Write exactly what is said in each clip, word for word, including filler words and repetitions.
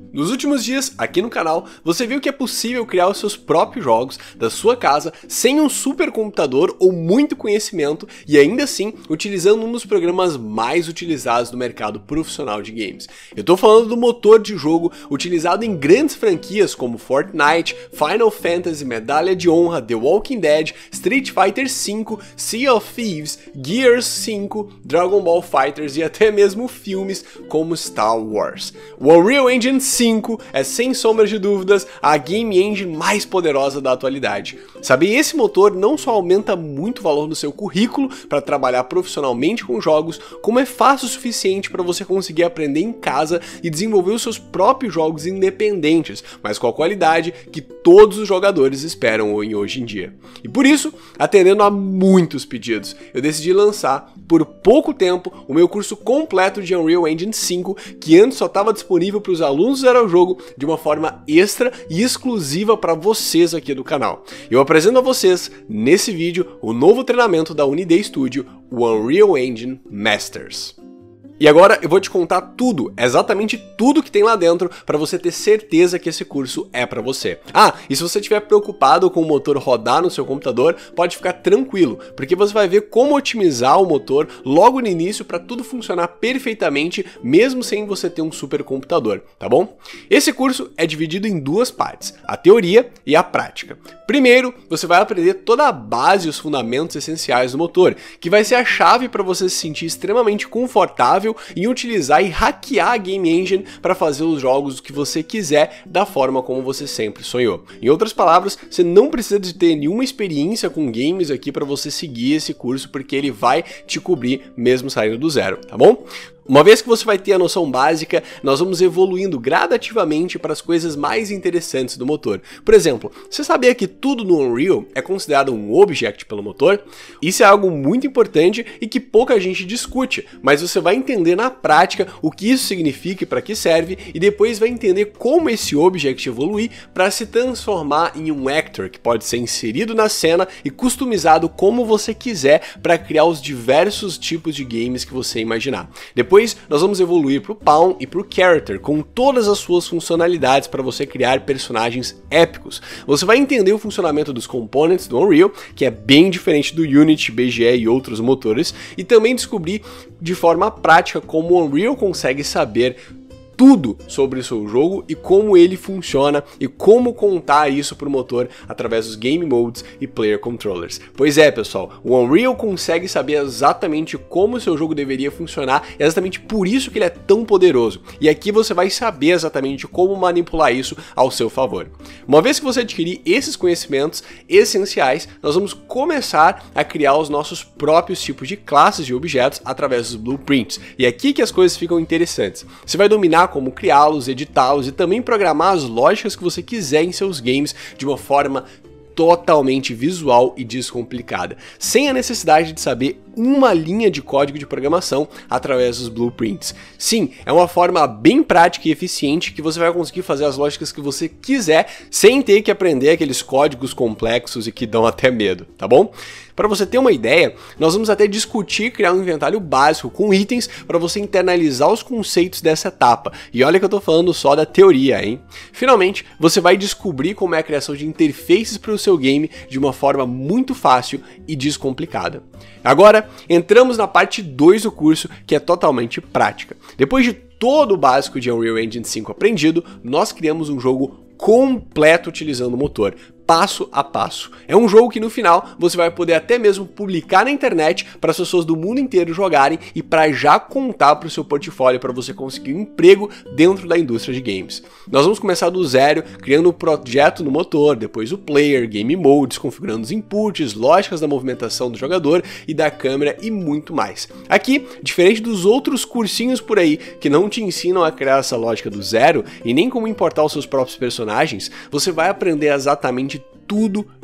Nos últimos dias, aqui no canal, você viu que é possível criar os seus próprios jogos da sua casa sem um supercomputador ou muito conhecimento e ainda assim utilizando um dos programas mais utilizados no mercado profissional de games. Eu tô falando do motor de jogo utilizado em grandes franquias como Fortnite, Final Fantasy, Medalha de Honra, The Walking Dead, Street Fighter cinco, Sea of Thieves, Gears cinco, Dragon Ball FighterZ e até mesmo filmes como Star Wars. O Unreal Engine cinco é, sem sombra de dúvidas, a game engine mais poderosa da atualidade. Saber esse motor não só aumenta muito o valor no seu currículo para trabalhar profissionalmente com jogos, como é fácil o suficiente para você conseguir aprender em casa e desenvolver os seus próprios jogos independentes, mas com a qualidade que todos os jogadores esperam hoje em dia. E por isso, atendendo a muitos pedidos, eu decidi lançar, por pouco tempo, o meu curso completo de Unreal Engine cinco, que antes só estava disponível para os alunos do jogo de uma forma extra e exclusiva para vocês aqui do canal. Eu apresento a vocês, nesse vídeo, o novo treinamento da Uniday Studio, o Unreal Engine Masters. E agora eu vou te contar tudo, exatamente tudo que tem lá dentro, para você ter certeza que esse curso é para você. Ah, e se você estiver preocupado com o motor rodar no seu computador, pode ficar tranquilo, porque você vai ver como otimizar o motor logo no início para tudo funcionar perfeitamente, mesmo sem você ter um supercomputador, tá bom? Esse curso é dividido em duas partes, a teoria e a prática. Primeiro, você vai aprender toda a base e os fundamentos essenciais do motor, que vai ser a chave para você se sentir extremamente confortável em utilizar e hackear a Game Engine para fazer os jogos que você quiser da forma como você sempre sonhou. Em outras palavras, você não precisa de ter nenhuma experiência com games aqui para você seguir esse curso, porque ele vai te cobrir mesmo saindo do zero, tá bom? Uma vez que você vai ter a noção básica, nós vamos evoluindo gradativamente para as coisas mais interessantes do motor. Por exemplo, você sabia que tudo no Unreal é considerado um object pelo motor? Isso é algo muito importante e que pouca gente discute, mas você vai entender na prática o que isso significa e para que serve, e depois vai entender como esse object evoluir para se transformar em um actor que pode ser inserido na cena e customizado como você quiser para criar os diversos tipos de games que você imaginar. Depois nós vamos evoluir para o Pawn e para o Character, com todas as suas funcionalidades para você criar personagens épicos. Você vai entender o funcionamento dos components do Unreal, que é bem diferente do Unity, B G E e outros motores, e também descobrir de forma prática como o Unreal consegue saber tudo sobre o seu jogo e como ele funciona e como contar isso para o motor através dos Game Modes e Player Controllers. Pois é, pessoal, o Unreal consegue saber exatamente como o seu jogo deveria funcionar, é exatamente por isso que ele é tão poderoso. E aqui você vai saber exatamente como manipular isso ao seu favor. Uma vez que você adquirir esses conhecimentos essenciais, nós vamos começar a criar os nossos próprios tipos de classes de objetos através dos blueprints. E é aqui que as coisas ficam interessantes. Você vai dominar como criá-los, editá-los e também programar as lógicas que você quiser em seus games de uma forma totalmente visual e descomplicada, sem a necessidade de saber uma linha de código de programação através dos blueprints. Sim, é uma forma bem prática e eficiente que você vai conseguir fazer as lógicas que você quiser sem ter que aprender aqueles códigos complexos e que dão até medo, tá bom? Para você ter uma ideia, nós vamos até discutir criar um inventário básico com itens para você internalizar os conceitos dessa etapa. E olha que eu tô falando só da teoria, hein? Finalmente, você vai descobrir como é a criação de interfaces para o seu game de uma forma muito fácil e descomplicada. Agora, entramos na parte dois do curso, que é totalmente prática. Depois de todo o básico de Unreal Engine cinco aprendido, nós criamos um jogo completo utilizando o motor, passo a passo. É um jogo que no final você vai poder até mesmo publicar na internet para as pessoas do mundo inteiro jogarem e para já contar para o seu portfólio para você conseguir um emprego dentro da indústria de games. Nós vamos começar do zero, criando o projeto no motor, depois o player, game modes, configurando os inputs, lógicas da movimentação do jogador e da câmera e muito mais. Aqui, diferente dos outros cursinhos por aí que não te ensinam a criar essa lógica do zero e nem como importar os seus próprios personagens, você vai aprender exatamente tudo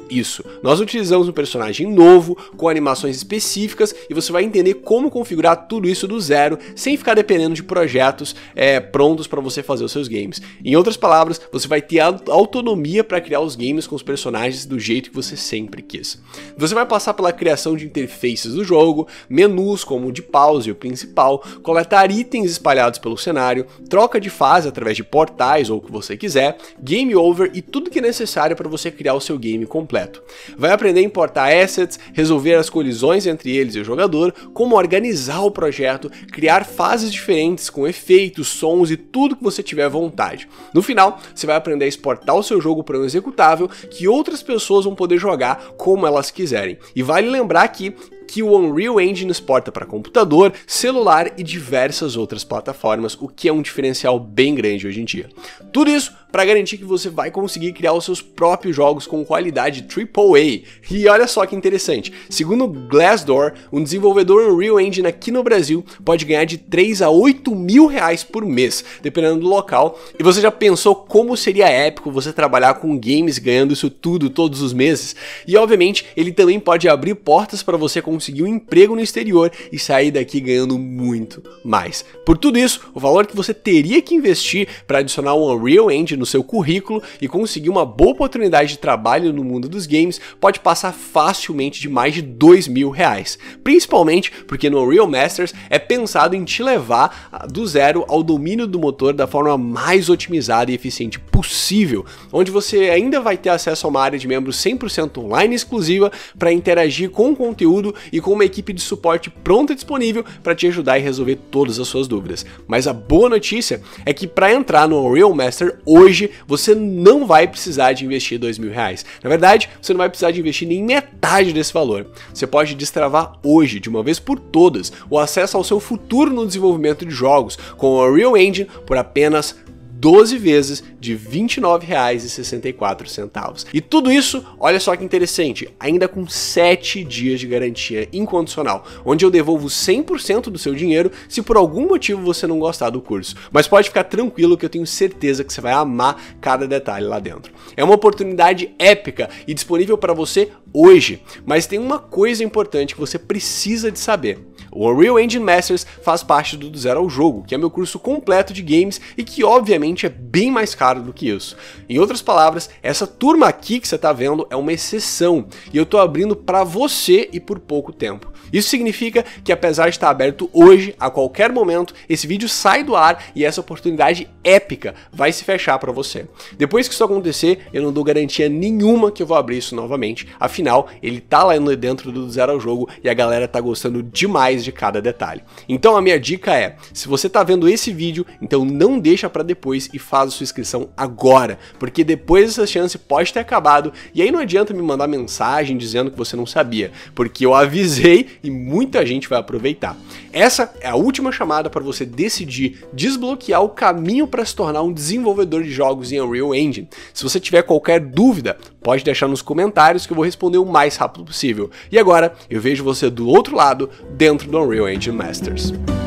isso. Nós utilizamos um personagem novo, com animações específicas, e você vai entender como configurar tudo isso do zero, sem ficar dependendo de projetos é, prontos para você fazer os seus games. Em outras palavras, você vai ter a autonomia para criar os games com os personagens do jeito que você sempre quis. Você vai passar pela criação de interfaces do jogo, menus como o de pause e o principal, coletar itens espalhados pelo cenário, troca de fase através de portais ou o que você quiser, game over e tudo que é necessário para você criar o seu game completo. Vai aprender a importar assets, resolver as colisões entre eles e o jogador, como organizar o projeto, criar fases diferentes com efeitos, sons e tudo que você tiver vontade. No final, você vai aprender a exportar o seu jogo para um executável que outras pessoas vão poder jogar como elas quiserem. E vale lembrar aqui que o Unreal Engine exporta para computador, celular e diversas outras plataformas, o que é um diferencial bem grande hoje em dia. Tudo isso para garantir que você vai conseguir criar os seus próprios jogos com qualidade triplo A. E olha só que interessante, segundo Glassdoor, um desenvolvedor Unreal Engine aqui no Brasil pode ganhar de três a oito mil reais por mês, dependendo do local. E você já pensou como seria épico você trabalhar com games ganhando isso tudo todos os meses? E obviamente ele também pode abrir portas para você conseguir um emprego no exterior e sair daqui ganhando muito mais. Por tudo isso, o valor que você teria que investir para adicionar um Unreal Engine no seu currículo e conseguir uma boa oportunidade de trabalho no mundo dos games pode passar facilmente de mais de dois mil reais. Principalmente porque no Unreal Masters é pensado em te levar do zero ao domínio do motor da forma mais otimizada e eficiente possível, onde você ainda vai ter acesso a uma área de membros cem por cento online exclusiva para interagir com o conteúdo e com uma equipe de suporte pronta e disponível para te ajudar e resolver todas as suas dúvidas. Mas a boa notícia é que para entrar no Unreal Master hoje você não vai precisar de investir dois mil reais. Na verdade, você não vai precisar de investir nem metade desse valor. Você pode destravar hoje, de uma vez por todas, o acesso ao seu futuro no desenvolvimento de jogos com o Unreal Engine por apenas doze vezes de vinte e nove reais e sessenta e quatro centavos. E tudo isso, olha só que interessante, ainda com sete dias de garantia incondicional, onde eu devolvo cem por cento do seu dinheiro se por algum motivo você não gostar do curso. Mas pode ficar tranquilo que eu tenho certeza que você vai amar cada detalhe lá dentro. É uma oportunidade épica e disponível para você hoje, mas tem uma coisa importante que você precisa de saber. O Unreal Engine Masters faz parte do Do Zero ao Jogo, que é meu curso completo de games e que obviamente é bem mais caro do que isso. Em outras palavras, essa turma aqui que você está vendo é uma exceção e eu estou abrindo para você e por pouco tempo. Isso significa que apesar de estar aberto hoje, a qualquer momento, esse vídeo sai do ar e essa oportunidade épica vai se fechar para você. Depois que isso acontecer, eu não dou garantia nenhuma que eu vou abrir isso novamente, afinal, ele tá lá dentro do Do Zero ao Jogo e a galera tá gostando demais de cada detalhe. Então a minha dica é, se você tá vendo esse vídeo, então não deixa para depois e faz a sua inscrição agora, porque depois essa chance pode ter acabado e aí não adianta me mandar mensagem dizendo que você não sabia, porque eu avisei e muita gente vai aproveitar. Essa é a última chamada para você decidir desbloquear o caminho para se tornar um desenvolvedor de jogos em Unreal Engine. Se você tiver qualquer dúvida, pode deixar nos comentários que eu vou responder o mais rápido possível. E agora, eu vejo você do outro lado, dentro do Unreal Engine Masters.